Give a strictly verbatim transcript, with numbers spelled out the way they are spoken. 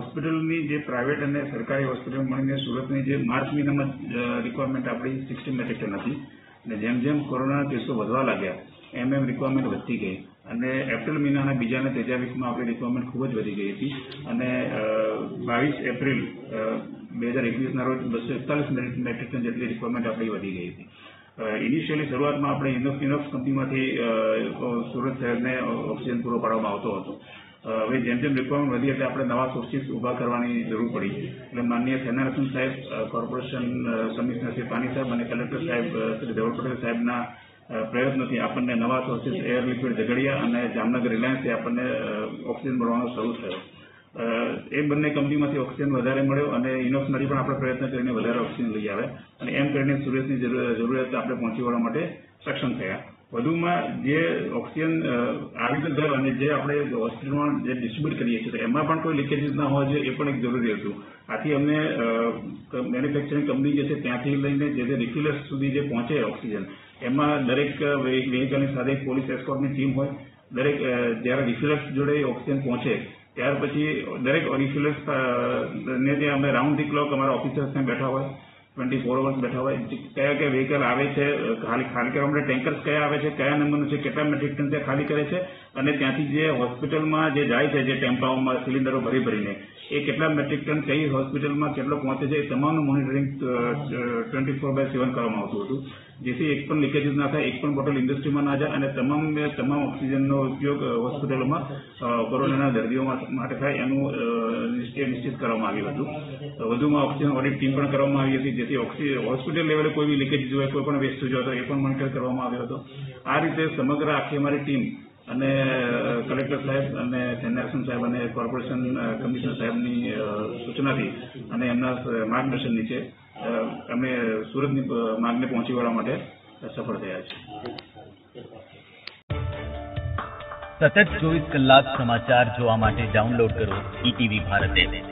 હોસ્પિટલની જે પ્રાઇવેટ અને સરકારી હોસ્પિટલ મળીને સુરતની જે માર્ચ મહિનામાં રિક્વાયરમેન્ટ આપણી સિક્સટી મેટ્રિક ટન હતી અને જેમ જેમ કોરોનાના કેસો વધવા લાગ્યા એમ એમ રિક્વાયરમેન્ટ વધતી ગઈ અને એપ્રિલ મહિનાના બીજા અને ત્રીજા વીકમાં આપણી રિક્વાયરમેન્ટ ખૂબ જ વધી ગઈ હતી અને બાવીસ એપ્રિલ બે હજાર એકવીસના રોજ બસો એકતાલીસ મેટ્રિક ટન જેટલી રિક્વાયરમેન્ટ આપણી વધી ગઈ હતી. ઇનિશિયલી શરૂઆતમાં આપણે ઇનોક્સ ઇનોક્સ કંપનીમાંથી સુરત શહેરને ઓક્સિજન પૂરો પાડવામાં આવતો હતો. હવે જેમ જેમ રિક્વાયરમેન્ટ વધી એટલે આપણે નવા સોર્સિસ ઊભા કરવાની જરૂર પડી એટલે માનનીય સેનારક્ષણ સાહેબ, કોર્પોરેશન કમિશનર શ્રી પાની સાહેબ અને કલેક્ટર સાહેબ શ્રી ધવલ પટેલ સાહેબના પ્રયત્નોથી આપણને નવા સોર્સિસ એર લિક્વિડ ઝઘડિયા અને જામનગર રિલાયન્સથી આપણને ઓક્સિજન મળવાનો શરૂ થયો. એ બંને કંપનીમાંથી ઓક્સિજન વધારે મળ્યો અને ઇનોક્સમાંથી પણ આપણે પ્રયત્ન કરીને વધારે ઓક્સિજન લઈ આવે અને એમ કરીને સુરતની જરૂરિયાત આપણે પહોંચી વળવા માટે સક્ષમ થયા. વધુમાં જે ઓક્સિજન આવી ગયો અને જે આપણે હોસ્પિટલમાં જે ડિસ્ટ્રીબ્યુટ કરીએ છીએ એમાં પણ કોઈ લીકેજીસ ના હોવા જોઈએ એ પણ એક જરૂરી હતું. આથી અમને મેન્યુફેક્ચરિંગ કંપની જે છે ત્યાંથી લઈને જે જે રિફિલર્સ સુધી જે પહોંચે ઓક્સિજન એમાં દરેક વેહિકલની સાથે પોલીસ એસ્કોર્ટની ટીમ હોય. દરેક જ્યારે રિફિલર્સ જોડે ઓક્સિજન પહોંચે ત્યાર પછી દરેક રિફિલર્સ ને ત્યાં અમે રાઉન્ડ ધી ક્લોક અમારા ઓફિસર્સ ત્યાં બેઠા હોય, ટ્વેન્ટી ફોર અવર્સ બેઠા હોય. કયા કયા વ્હીકલ આવે છે, ખાલી ખાલી કરવા માટે ટેન્કર્સ કયા આવે છે, કયા નંબરનું છે, કેટલા મેટ્રિક ટન ત્યાં ખાલી કરે છે અને ત્યાંથી જે હોસ્પિટલમાં જે જાય છે જે ટેમ્પાઓમાં સિલિન્ડરો ભરી ભરીને એ કેટલા મેટ્રિક ટન કઈ હોસ્પિટલમાં કેટલો પહોંચે છે એ તમામનું monitoring twenty four by seven કરવામાં આવતું હતું, જેથી એક પણ લીકેજીસ ના થાય, એક પણ બોટલ ઇન્ડસ્ટ્રીમાં ના જાય અને તમામ તમામ ઓક્સિજનનો ઉપયોગ હોસ્પિટલોમાં કોરોનાના દર્દીઓ માટે થાય એનું નિશ્ચિત કરવામાં આવ્યું હતું. વધુમાં ઓક્સિજન ઓડિટ ટીમ પણ કરવામાં આવી હતી, જેથી ઓક્સિજન હોસ્પિટલ લેવલે કોઈ બી લીકેજ હોય, કોઈ પણ વેસ્ટ હોય તો એ પણ મોનિટર કરવામાં આવ્યો હતો. આ રીતે સમગ્ર આખી અમારી ટીમ અને કલેક્ટર સાહેબ અને સેનારક્ષણ સાહેબ અને કોર્પોરેશન કમિશનર સાહેબની સૂચનાથી અને એમના માર્ગદર્શન નીચે અમે સુરતની માંગને પહોંચી વળવા માટે સફળ થયા છીએ. સતત ચોવીસ કલાક સમાચાર જોવા માટે ડાઉનલોડ કરો ઈટીવી ભારત એપ.